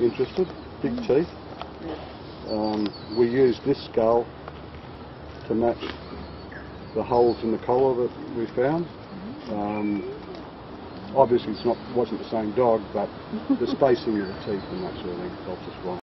interested. Big teeth. We used this skull to match the holes in the collar that we found. Obviously wasn't the same dog, but the spacing of the teeth and that sort of thing helps us well.